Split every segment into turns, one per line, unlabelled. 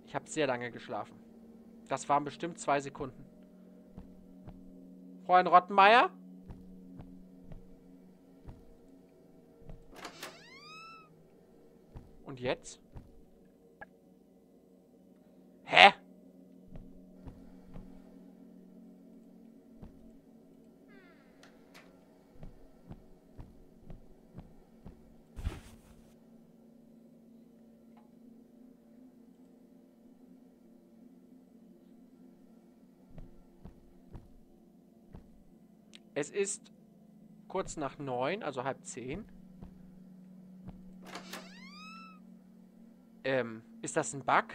Ich habe sehr lange geschlafen. Das waren bestimmt 2 Sekunden. Fräulein Rottenmeier? Und jetzt? Hä? Es ist kurz nach 9, also halb 10. Ist das ein Bug?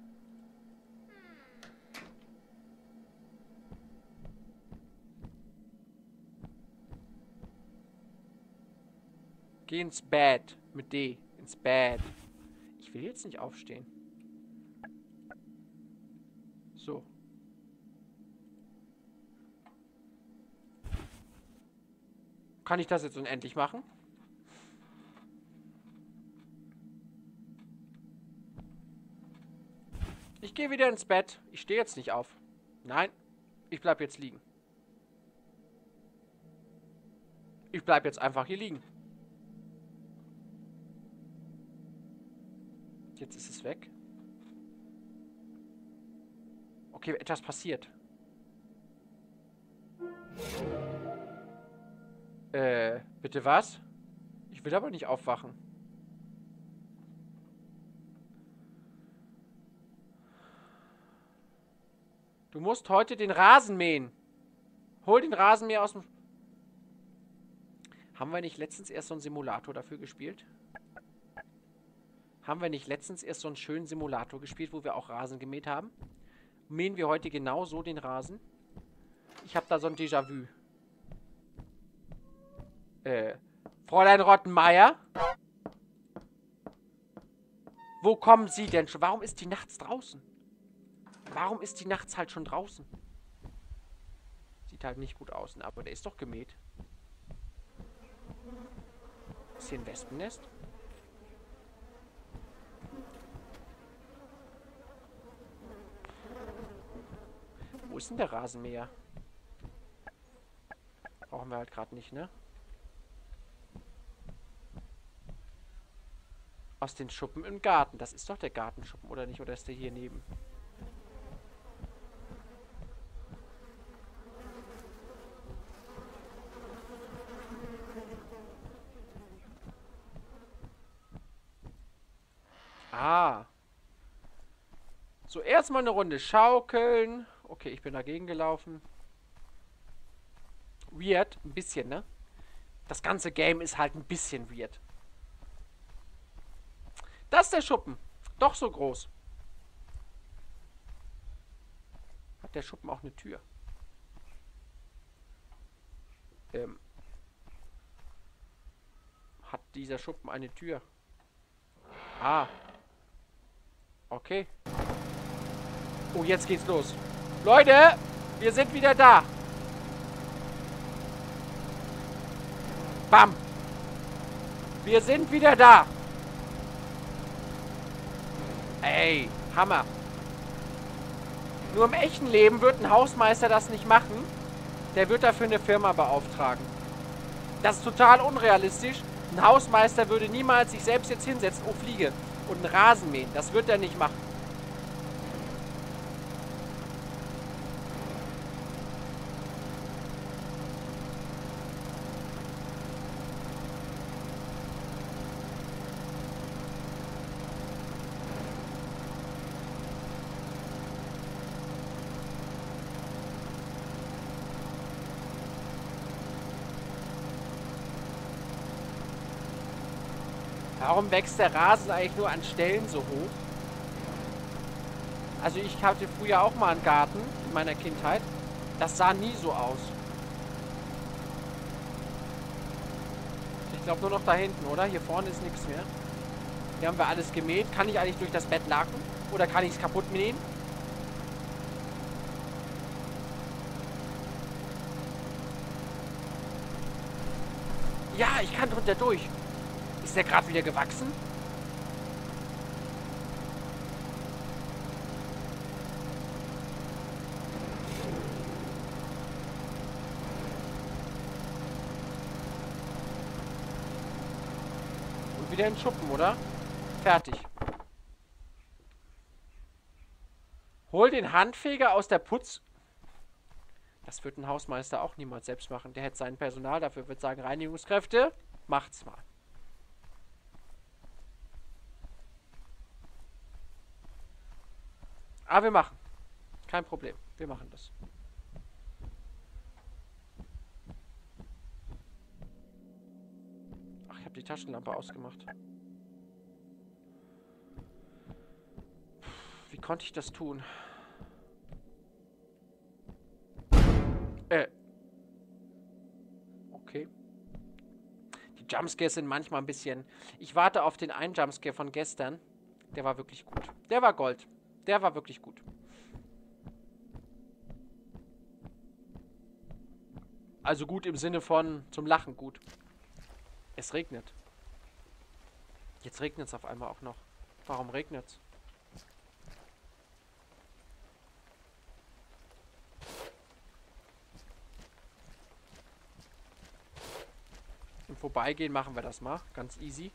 Geh ins Bett. Mit D. Ins Bett. Ich will jetzt nicht aufstehen. So. Kann ich das jetzt unendlich machen? Ich gehe wieder ins Bett. Ich stehe jetzt nicht auf. Nein. Ich bleib jetzt liegen. Ich bleib jetzt einfach hier liegen. Jetzt ist es weg. Okay, etwas passiert. Bitte was? Ich will aber nicht aufwachen. Du musst heute den Rasen mähen. Hol den Rasenmäher aus dem... Haben wir nicht letztens erst so einen Simulator dafür gespielt? Haben wir nicht letztens erst so einen schönen Simulator gespielt, wo wir auch Rasen gemäht haben? Mähen wir heute genau so den Rasen? Ich habe da so ein Déjà-vu. Fräulein Rottenmeier? Wo kommen Sie denn schon? Warum ist die nachts draußen? Warum ist die nachts halt schon draußen? Sieht halt nicht gut aus, aber der ist doch gemäht. Ist hier ein Wespennest? Wo ist denn der Rasenmäher? Brauchen wir halt gerade nicht, ne? Aus den Schuppen im Garten. Das ist doch der Gartenschuppen, oder nicht? Oder ist der hier neben? Ah. So, erstmal eine Runde schaukeln. Okay, ich bin dagegen gelaufen. Weird. Ein bisschen, ne? Das ganze Game ist halt ein bisschen weird. Das ist der Schuppen. Doch so groß. Hat der Schuppen auch eine Tür? Hat dieser Schuppen eine Tür? Ah. Okay. Oh, jetzt geht's los. Leute, wir sind wieder da. Bam. Wir sind wieder da. Ey, Hammer. Nur im echten Leben wird ein Hausmeister das nicht machen. Der wird dafür eine Firma beauftragen. Das ist total unrealistisch. Ein Hausmeister würde niemals sich selbst jetzt hinsetzen, oh Fliege, und einen Rasen mähen. Das wird er nicht machen. Warum wächst der Rasen eigentlich nur an Stellen so hoch? Also ich hatte früher auch mal einen Garten in meiner Kindheit. Das sah nie so aus. Ich glaube nur noch da hinten, oder? Hier vorne ist nichts mehr. Hier haben wir alles gemäht. Kann ich eigentlich durch das Bett laken? Oder kann ich es kaputt mähen? Ja, ich kann drunter durch. Ist der gerade wieder gewachsen? wieder in den Schuppen, oder? Fertig. Hol den Handfeger aus der Putz... Das wird ein Hausmeister auch niemals selbst machen. Der hätte sein Personal, dafür wird sagen, Reinigungskräfte, macht's mal. Aber wir machen. Kein Problem. Wir machen das. Ach, ich habe die Taschenlampe ausgemacht. Wie konnte ich das tun? Okay. Die Jumpscares sind manchmal ein bisschen... Ich warte auf den einen Jumpscare von gestern. Der war wirklich gut. Der war Gold. Der war wirklich gut. Also gut im Sinne von zum Lachen gut. Es regnet. Jetzt regnet es auf einmal auch noch. Warum regnet es? Im Vorbeigehen machen wir das mal. Ganz easy.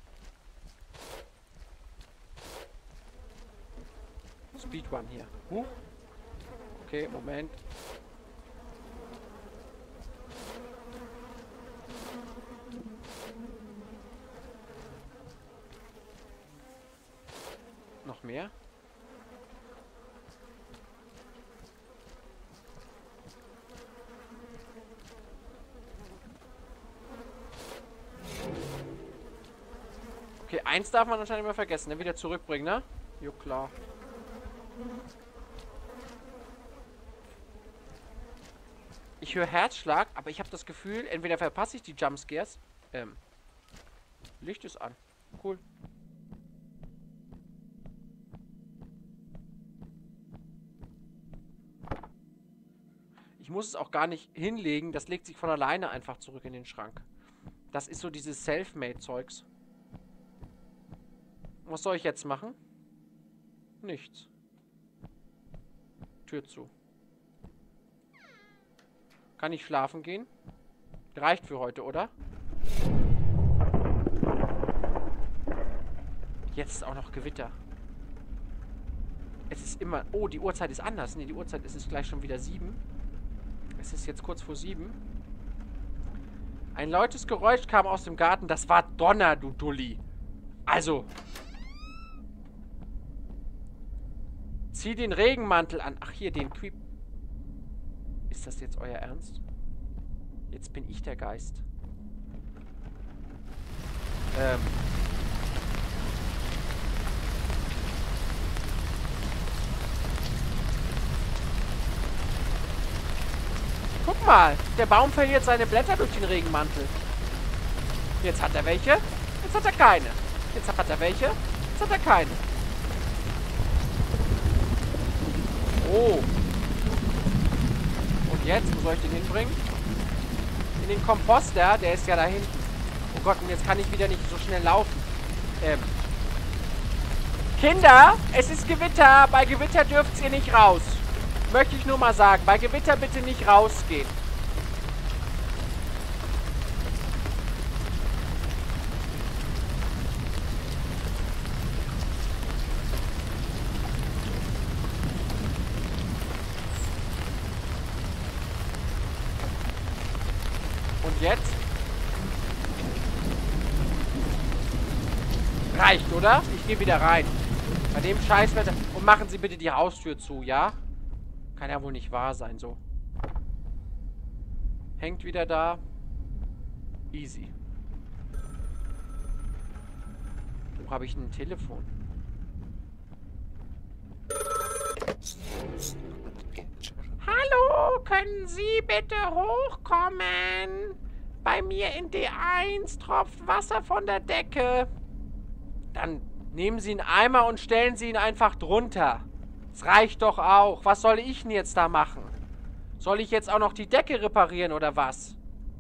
Speedrun hier. Okay, Moment. Noch mehr? Okay, eins darf man anscheinend immer vergessen, ne? Wieder zurückbringen, ne? Jo, klar. Ich höre Herzschlag, aber ich habe das Gefühl, entweder verpasse ich die Jumpscares. Licht ist an. Cool. Ich muss es auch gar nicht hinlegen. Das legt sich von alleine einfach zurück in den Schrank. Das ist so dieses Selfmade-Zeugs. Was soll ich jetzt machen? Nichts. Tür zu. Kann ich schlafen gehen? Reicht für heute, oder? Jetzt ist auch noch Gewitter. Es ist immer... Oh, die Uhrzeit ist anders. Ne, die Uhrzeit ist gleich schon wieder 7. Es ist jetzt kurz vor 7. Ein lautes Geräusch kam aus dem Garten. Das war Donner, du Dulli. Also... Zieh den Regenmantel an. Ach, hier, den Creep... Ist das jetzt euer Ernst? Jetzt bin ich der Geist. Guck mal, der Baum verliert seine Blätter durch den Regenmantel. Jetzt hat er welche, jetzt hat er keine. Jetzt hat er welche, jetzt hat er keine. Oh. Und jetzt, wo soll ich den hinbringen? In den Komposter, der ist ja da hinten. Oh Gott, und jetzt kann ich wieder nicht so schnell laufen. Kinder, es ist Gewitter. Bei Gewitter dürft ihr nicht raus. Möchte ich nur mal sagen. Bei Gewitter bitte nicht rausgehen. Und jetzt? Reicht, oder? Ich gehe wieder rein. Bei dem Scheißwetter. Und machen Sie bitte die Haustür zu, ja? Kann ja wohl nicht wahr sein, so. Hängt wieder da. Easy. Wo habe ich denn ein Telefon? Hallo, können Sie bitte hochkommen? Bei mir in D1 tropft Wasser von der Decke. Dann nehmen Sie einen Eimer und stellen Sie ihn einfach drunter. Das reicht doch auch. Was soll ich denn jetzt da machen? Soll ich jetzt auch noch die Decke reparieren oder was?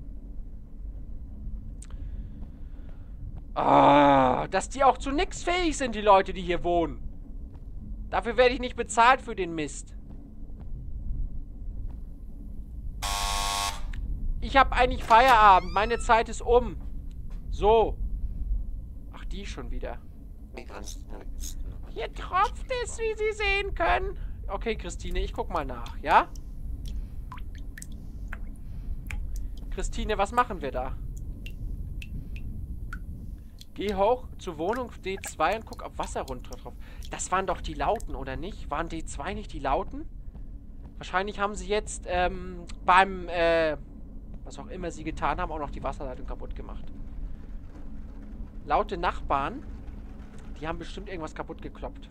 Oh, dass die auch zu nix fähig sind, die Leute, die hier wohnen. Dafür werde ich nicht bezahlt für den Mist. Ich habe eigentlich Feierabend. Meine Zeit ist um. So. Ach, die schon wieder? Hier tropft es, wie Sie sehen können. Okay, Christine, ich guck mal nach, ja? Christine, was machen wir da? Geh hoch zur Wohnung D2 und guck, ob Wasser runter drauf. Das waren doch die Lauten, oder nicht? Waren D2 nicht die Lauten? Wahrscheinlich haben sie jetzt beim, was auch immer sie getan haben, auch noch die Wasserleitung kaputt gemacht. Laute Nachbarn, die haben bestimmt irgendwas kaputt gekloppt.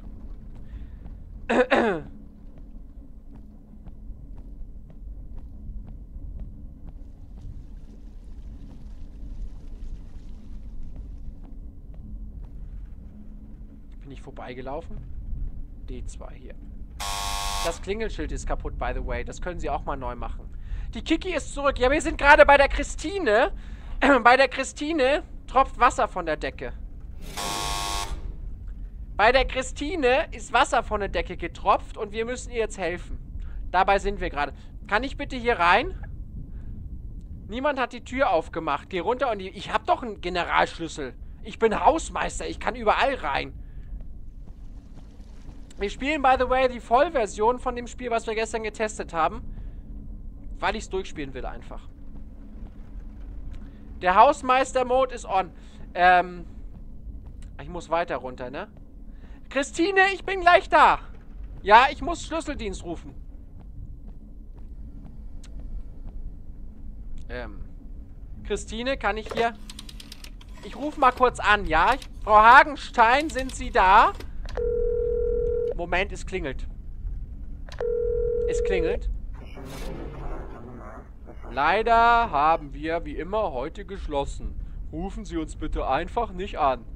Bin ich vorbeigelaufen? D2 hier. Das Klingelschild ist kaputt, by the way. Das können sie auch mal neu machen. Die Kiki ist zurück. Ja, wir sind gerade bei der Christine. Bei der Christine tropft Wasser von der Decke. Bei der Christine ist Wasser von der Decke getropft und wir müssen ihr jetzt helfen. Dabei sind wir gerade. Kann ich bitte hier rein? Niemand hat die Tür aufgemacht. Geh runter und ich hab doch einen Generalschlüssel. Ich bin Hausmeister. Ich kann überall rein. Wir spielen, by the way, die Vollversion von dem Spiel, was wir gestern getestet haben. Weil ich es durchspielen will einfach. Der Hausmeister-Mode ist on. Ich muss weiter runter, ne? Christine, ich bin gleich da. Ja, ich muss Schlüsseldienst rufen. Christine, kann ich hier... Ich rufe mal kurz an, ja? Frau Hagenstein, sind Sie da? Moment, es klingelt. Es klingelt. Leider haben wir, wie immer, heute geschlossen. Rufen Sie uns bitte einfach nicht an.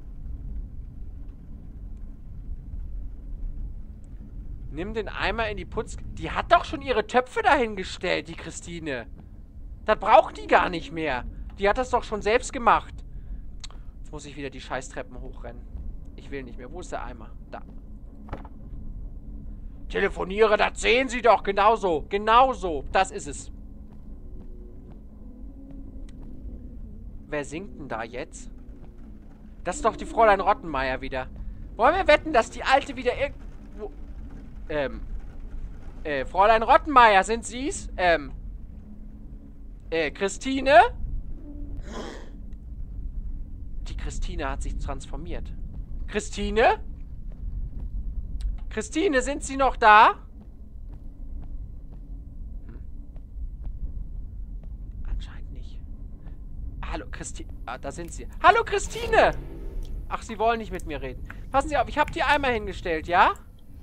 Nimm den Eimer in die Putz... Die hat doch schon ihre Töpfe dahingestellt, die Christine. Das braucht die gar nicht mehr. Die hat das doch schon selbst gemacht. Jetzt muss ich wieder die Scheißtreppen hochrennen. Ich will nicht mehr. Wo ist der Eimer? Da. Telefoniere, das sehen Sie doch. Genauso. Genauso. Das ist es. Wer singt denn da jetzt? Das ist doch die Fräulein Rottenmeier wieder. Wollen wir wetten, dass die Alte wieder irgendwo... Fräulein Rottenmeier, sind Sie's? Christine? Die Christine hat sich transformiert. Christine? Christine, sind Sie noch da? Anscheinend nicht. Hallo, Christine. Ah, da sind Sie. Hallo, Christine! Ach, Sie wollen nicht mit mir reden. Passen Sie auf, ich habe die Eimer hingestellt, ja?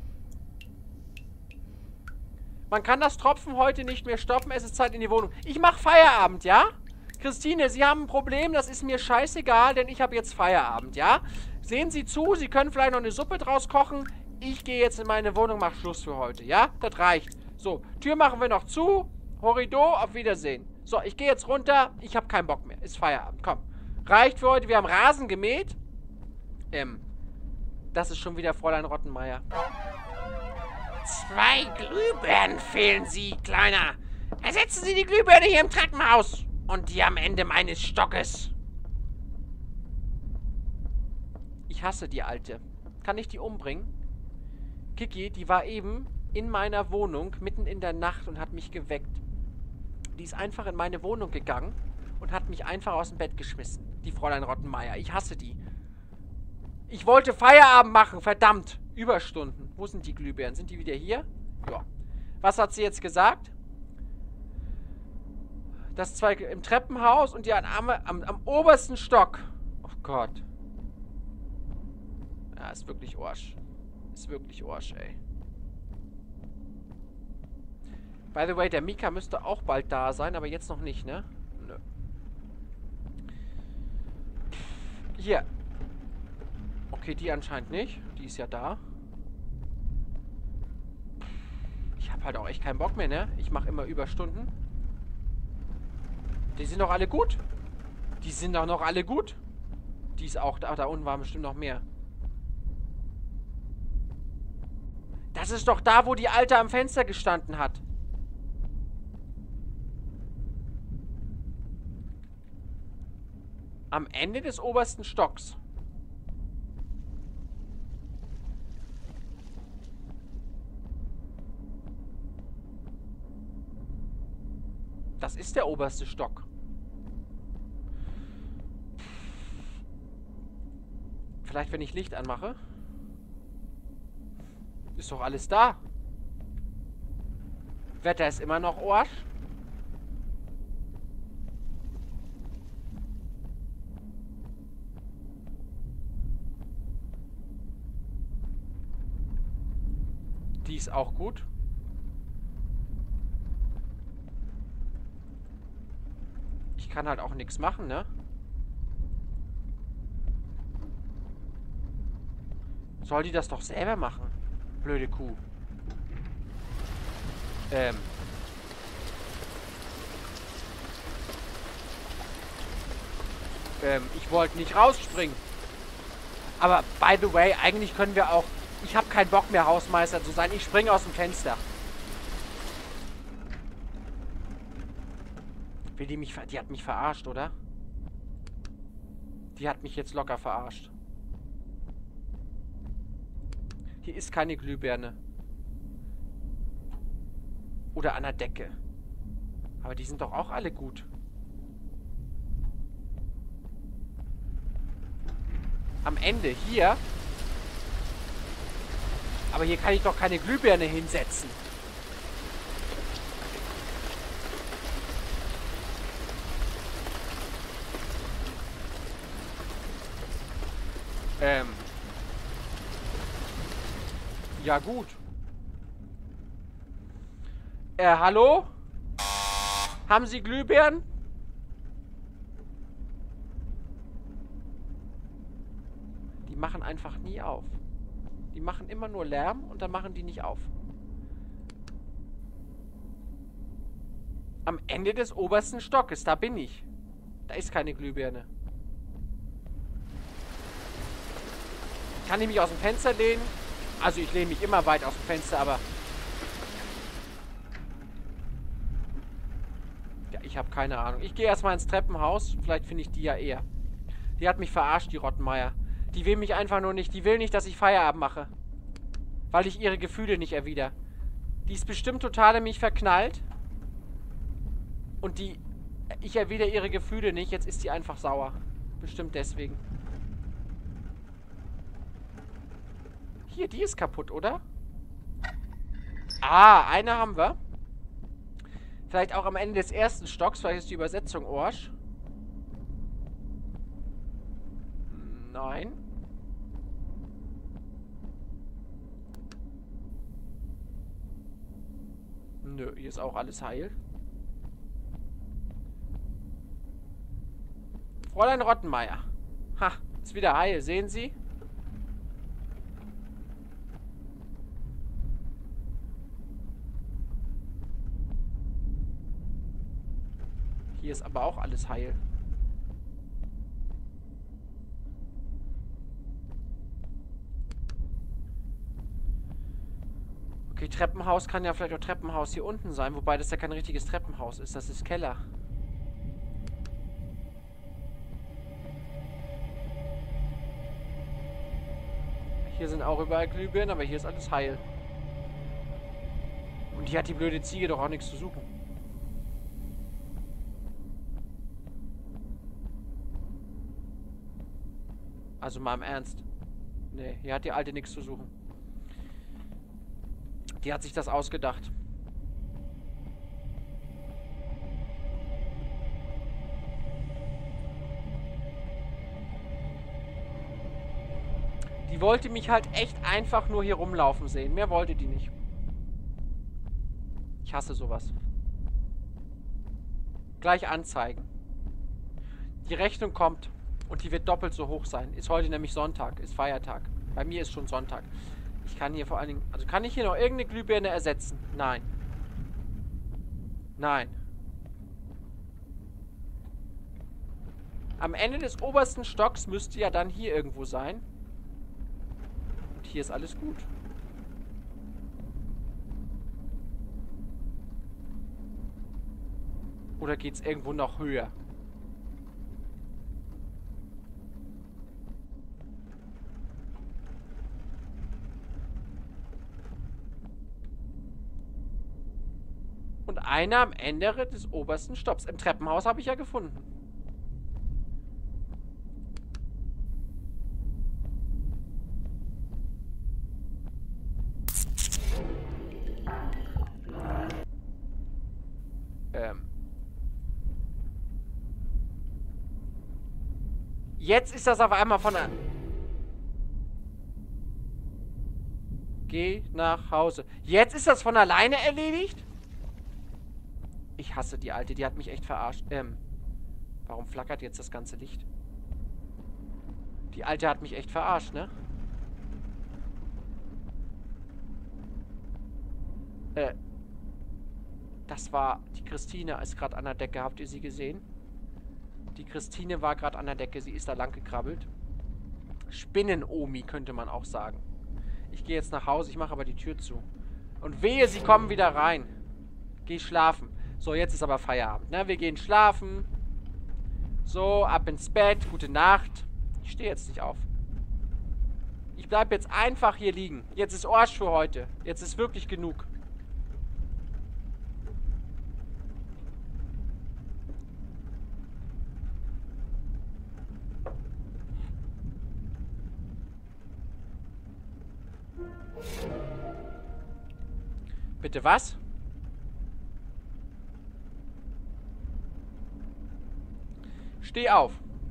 Man kann das Tropfen heute nicht mehr stoppen. Es ist Zeit in die Wohnung. Ich mache Feierabend, ja? Christine, Sie haben ein Problem. Das ist mir scheißegal, denn ich habe jetzt Feierabend, ja? Sehen Sie zu. Sie können vielleicht noch eine Suppe draus kochen. Ich gehe jetzt in meine Wohnung, mache Schluss für heute, ja? Das reicht. So, Tür machen wir noch zu. Horrido, auf Wiedersehen. So, ich gehe jetzt runter. Ich habe keinen Bock mehr. Ist Feierabend. Komm. Reicht für heute. Wir haben Rasen gemäht. Das ist schon wieder Fräulein Rottenmeier. 2 Glühbirnen fehlen Sie, Kleiner. Ersetzen Sie die Glühbirne hier im Treppenhaus. Und die am Ende meines Stockes. Ich hasse die Alte. Kann ich die umbringen? Kiki, die war eben in meiner Wohnung, mitten in der Nacht und hat mich geweckt. Die ist einfach in meine Wohnung gegangen und hat mich einfach aus dem Bett geschmissen. Die Fräulein Rottenmeier. Ich hasse die. Ich wollte Feierabend machen, verdammt. Überstunden. Wo sind die Glühbirnen? Sind die wieder hier? Ja. Was hat sie jetzt gesagt? Das 2 im Treppenhaus und die am obersten Stock. Oh Gott. Ja, ist wirklich Arsch. Ist wirklich Arsch, ey. By the way, der Mika müsste auch bald da sein, aber jetzt noch nicht, ne? Nö. Hier. Okay, die anscheinend nicht. Die ist ja da. Ich habe halt auch echt keinen Bock mehr, ne? Ich mache immer Überstunden. Die sind doch alle gut. Die sind doch noch alle gut. Die ist auch da. Da unten waren bestimmt noch mehr. Das ist doch da, wo die Alte am Fenster gestanden hat. Am Ende des obersten Stocks. Das ist der oberste Stock. Vielleicht, wenn ich Licht anmache. Ist doch alles da. Wetter ist immer noch Arsch. Die ist auch gut. Ich kann halt auch nichts machen, ne? Soll die das doch selber machen? Blöde Kuh. Ich wollte nicht rausspringen. Aber, by the way, eigentlich können wir auch... Ich habe keinen Bock mehr, Hausmeister zu sein. Ich springe aus dem Fenster. Will die mich... Die hat mich verarscht, oder? Die hat mich jetzt locker verarscht. Hier ist keine Glühbirne. Oder an der Decke. Aber die sind doch auch alle gut. Am Ende, hier. Aber hier kann ich doch keine Glühbirne hinsetzen. Ja gut. Hallo? Haben Sie Glühbirnen? Die machen einfach nie auf. Die machen immer nur Lärm und dann machen die nicht auf. Am Ende des obersten Stockes, da bin ich. Da ist keine Glühbirne. Kann ich mich aus dem Fenster lehnen? Also ich lehne mich immer weit aus dem Fenster, aber... Ja, ich habe keine Ahnung. Ich gehe erstmal ins Treppenhaus. Vielleicht finde ich die ja eher. Die hat mich verarscht, die Rottenmeier. Die will mich einfach nur nicht... Die will nicht, dass ich Feierabend mache. Weil ich ihre Gefühle nicht erwider. Die ist bestimmt total in mich verknallt. Und die... Ich erwidere ihre Gefühle nicht. Jetzt ist sie einfach sauer. Bestimmt deswegen. Hier, die ist kaputt, oder? Ah, eine haben wir. Vielleicht auch am Ende des ersten Stocks. Vielleicht ist die Übersetzung Orsch. Nein. Nö, hier ist auch alles heil. Fräulein Rottenmeier. Ha, ist wieder heil. Sehen Sie? Hier ist aber auch alles heil. Okay, Treppenhaus kann ja vielleicht auch Treppenhaus hier unten sein. Wobei das ja kein richtiges Treppenhaus ist. Das ist Keller. Hier sind auch überall Glühbirnen, aber hier ist alles heil. Und hier hat die blöde Ziege doch auch nichts zu suchen. Also mal im Ernst. Nee, hier hat die Alte nichts zu suchen. Die hat sich das ausgedacht. Die wollte mich halt echt einfach nur hier rumlaufen sehen. Mehr wollte die nicht. Ich hasse sowas. Gleich anzeigen. Die Rechnung kommt. Und die wird doppelt so hoch sein. Ist heute nämlich Sonntag. Ist Feiertag. Bei mir ist schon Sonntag. Ich kann hier vor allen Dingen... Also kann ich hier noch irgendeine Glühbirne ersetzen? Nein. Nein. Am Ende des obersten Stocks müsste ja dann hier irgendwo sein. Und hier ist alles gut. Oder geht es irgendwo noch höher? Und eine am Ende des obersten Stopps. Im Treppenhaus habe ich ja gefunden. Jetzt ist das auf einmal von der... Geh nach Hause. Jetzt ist das von alleine erledigt? Ich hasse die Alte, die hat mich echt verarscht. Warum flackert jetzt das ganze Licht? Die Alte hat mich echt verarscht, ne? Das war... Die Christine ist gerade an der Decke. Habt ihr sie gesehen? Die Christine war gerade an der Decke. Sie ist da lang gekrabbelt. Spinnen-Omi, könnte man auch sagen. Ich gehe jetzt nach Hause. Ich mache aber die Tür zu. Und wehe, sie kommen wieder rein. Geh schlafen. So, jetzt ist aber Feierabend, ne? Wir gehen schlafen. So, ab ins Bett. Gute Nacht. Ich stehe jetzt nicht auf. Ich bleibe jetzt einfach hier liegen. Jetzt ist Arsch für heute. Jetzt ist wirklich genug. Bitte was? Steh auf.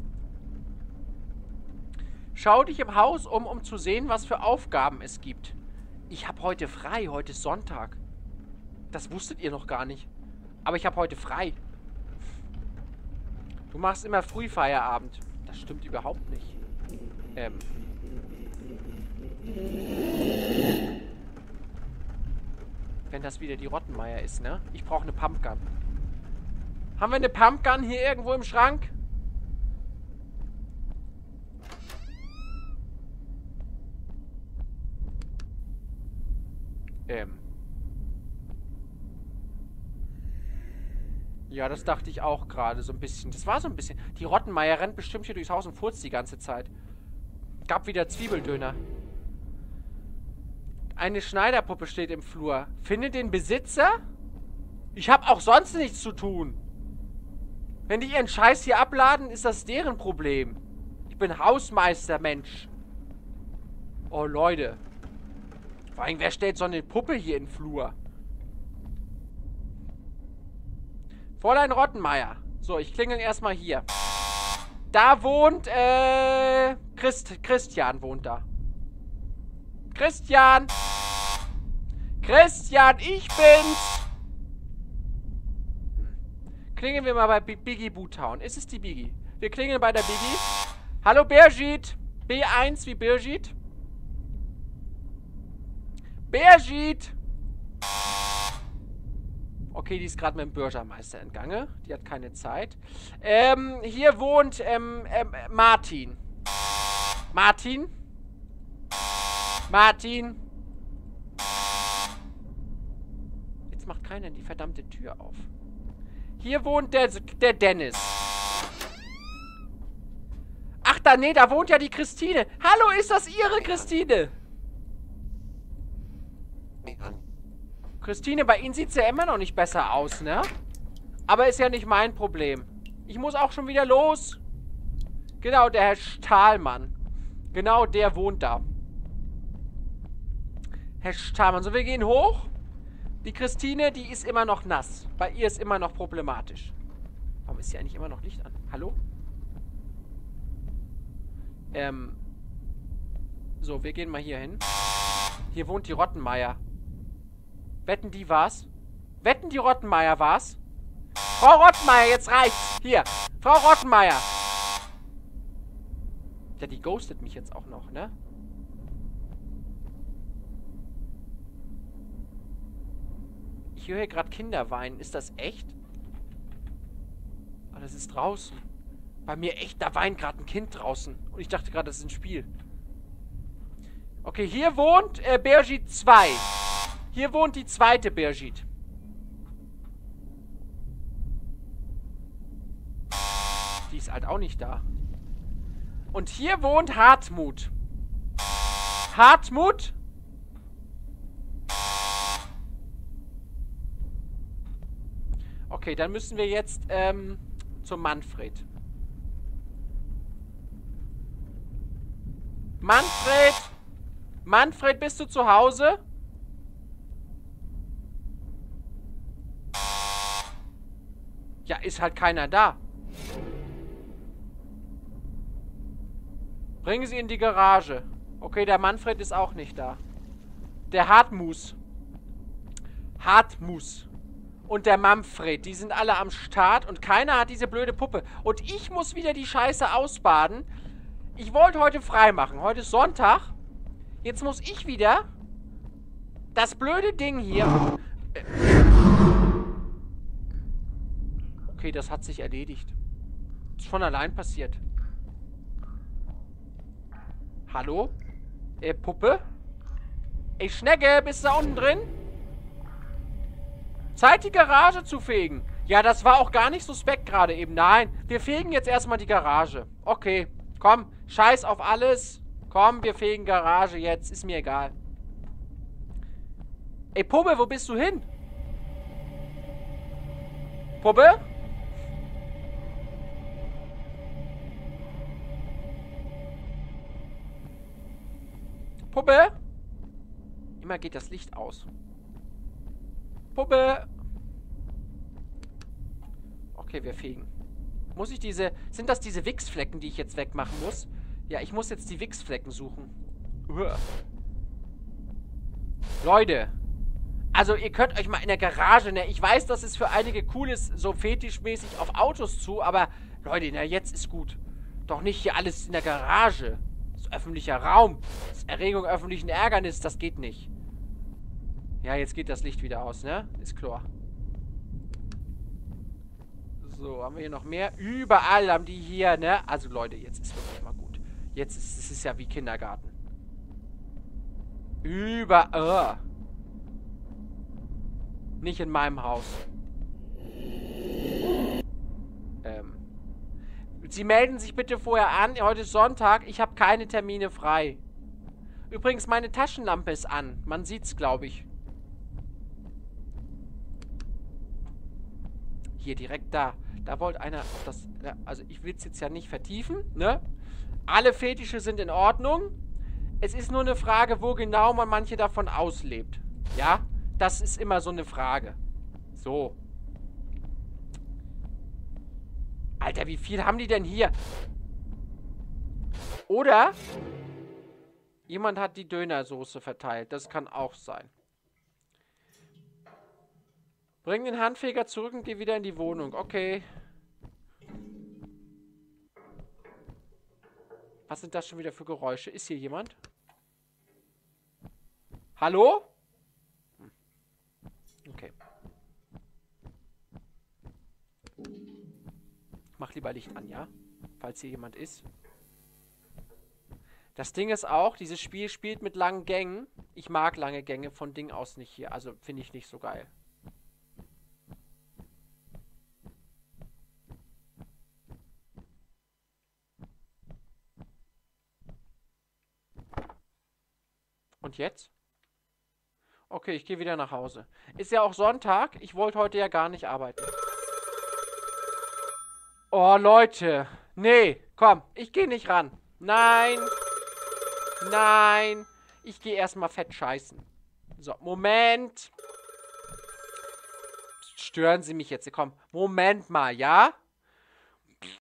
Schau dich im Haus um zu sehen, was für Aufgaben es gibt. Ich habe heute frei. Heute ist Sonntag. Das wusstet ihr noch gar nicht. Aber ich habe heute frei. Du machst immer früh Feierabend. Das stimmt überhaupt nicht. Wenn das wieder die Rottenmeier ist, ne? Ich brauche eine Pumpgun. Haben wir eine Pumpgun hier irgendwo im Schrank? Ja, das dachte ich auch gerade so ein bisschen. Das war so ein bisschen... Die Rottenmeier rennt bestimmt hier durchs Haus und furzt die ganze Zeit. Gab wieder Zwiebeldöner. Eine Schneiderpuppe steht im Flur. Finde den Besitzer? Ich habe auch sonst nichts zu tun. Wenn die ihren Scheiß hier abladen, ist das deren Problem. Ich bin Hausmeister, Mensch. Oh, Leute. Vor allem, wer stellt so eine Puppe hier in den Flur? Fräulein Rottenmeier. So, ich klingel erstmal hier. Da wohnt, Christian wohnt da. Christian! Christian, ich bin's! Klingeln wir mal bei Biggie Bootown. Ist es die Biggie? Wir klingeln bei der Biggie. Hallo Birgit! B1 wie Birgit. Birgit! Okay, die ist gerade mit dem Bürgermeister entgangen. Die hat keine Zeit. Hier wohnt, Martin. Martin? Martin! Jetzt macht keiner die verdammte Tür auf. Hier wohnt der Dennis. Ach, da wohnt ja die Christine. Hallo, ist das Ihre Christine? Christine, bei Ihnen sieht es ja immer noch nicht besser aus, ne? Aber ist ja nicht mein Problem. Ich muss auch schon wieder los. Genau, der Herr Stahlmann. Genau, der wohnt da. Herr Stahlmann. So, wir gehen hoch. Die Christine, die ist immer noch nass. Bei ihr ist immer noch problematisch. Warum ist hier eigentlich immer noch Licht an? Hallo? So, wir gehen mal hier hin. Hier wohnt die Rottenmeier. Wetten, die war's? Wetten, die Rottenmeier war's? Frau Rottenmeier, jetzt reicht's. Hier, Frau Rottenmeier. Ja, die ghostet mich jetzt auch noch, ne? Ich höre hier gerade Kinder weinen. Ist das echt? Oh, das ist draußen. Bei mir echt, da weint gerade ein Kind draußen. Und ich dachte gerade, das ist ein Spiel. Okay, hier wohnt Birgit 2. Hier wohnt die zweite Birgit. Die ist halt auch nicht da. Und hier wohnt Hartmut. Hartmut? Okay, dann müssen wir jetzt, zum Manfred. Manfred! Manfred, bist du zu Hause? Ja, ist halt keiner da. Bringen Sie in die Garage. Okay, der Manfred ist auch nicht da. Der Hartmus. Hartmus. Und der Manfred, die sind alle am Start und keiner hat diese blöde Puppe. Und ich muss wieder die Scheiße ausbaden. Ich wollte heute frei machen. Heute ist Sonntag. Jetzt muss ich wieder das blöde Ding hier... Okay, das hat sich erledigt. Ist von allein passiert. Hallo? Puppe? Ey, Schnecke, bist du da unten drin? Zeit, die Garage zu fegen. Ja, das war auch gar nicht suspekt gerade eben. Nein, wir fegen jetzt erstmal die Garage. Okay, komm, scheiß auf alles. Komm, wir fegen Garage jetzt. Ist mir egal. Ey, Puppe, wo bist du hin? Puppe? Puppe? Immer geht das Licht aus. Puppe! Okay, wir fegen. Muss ich diese... Sind das diese Wichsflecken, die ich jetzt wegmachen muss? Ja, ich muss jetzt die Wichsflecken suchen. Uah. Leute. Also, ihr könnt euch mal in der Garage, ne? Ich weiß, das ist für einige cool, ist so fetischmäßig auf Autos zu, aber... Leute, na, jetzt ist gut. Doch nicht hier alles in der Garage. Das ist öffentlicher Raum. Das ist Erregung öffentlichen Ärgernis, das geht nicht. Ja, jetzt geht das Licht wieder aus, ne? Ist klar. So, haben wir hier noch mehr? Überall haben die hier, ne? Also, Leute, jetzt ist wirklich mal gut. Jetzt ist es ja wie Kindergarten. Überall. Nicht in meinem Haus. Sie melden sich bitte vorher an. Heute ist Sonntag. Ich habe keine Termine frei. Übrigens, meine Taschenlampe ist an. Man sieht's, glaube ich. Hier, direkt da. Da wollte einer auf das... Also, ich will es jetzt ja nicht vertiefen, ne? Alle Fetische sind in Ordnung. Es ist nur eine Frage, wo genau man manche davon auslebt. Ja? Das ist immer so eine Frage. So. Alter, wie viel haben die denn hier? Oder jemand hat die Dönersoße verteilt. Das kann auch sein. Bring den Handfeger zurück und geh wieder in die Wohnung. Okay. Was sind das schon wieder für Geräusche? Ist hier jemand? Hallo? Okay. Mach lieber Licht an, ja? Falls hier jemand ist. Das Ding ist auch, dieses Spiel spielt mit langen Gängen. Ich mag lange Gänge von Ding aus nicht hier. Also finde ich nicht so geil. Und jetzt? Okay, ich gehe wieder nach Hause. Ist ja auch Sonntag. Ich wollte heute ja gar nicht arbeiten. Oh, Leute. Nee, komm. Ich gehe nicht ran. Nein. Nein. Ich gehe erstmal fett scheißen. So, Moment. Stören Sie mich jetzt. Komm, Moment mal, ja?